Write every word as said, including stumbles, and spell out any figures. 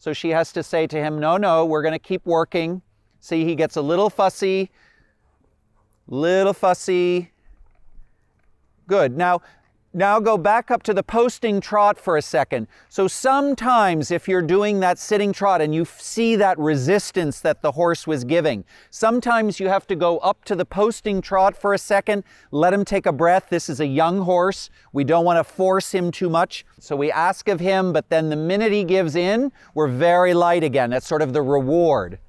So she has to say to him, no, no, we're going to keep working. See, he gets a little fussy, little fussy. Good. Now, now go back up to the posting trot for a second. So sometimes if you're doing that sitting trot and you see that resistance that the horse was giving, sometimes you have to go up to the posting trot for a second, let him take a breath. This is a young horse. We don't want to force him too much. So we ask of him, but then the minute he gives in, we're very light again. That's sort of the reward.